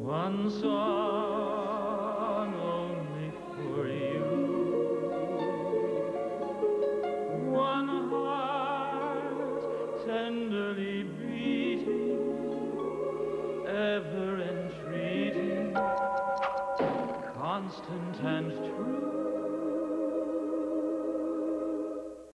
One song only for you, one heart tenderly beating, ever entreating, constant and true.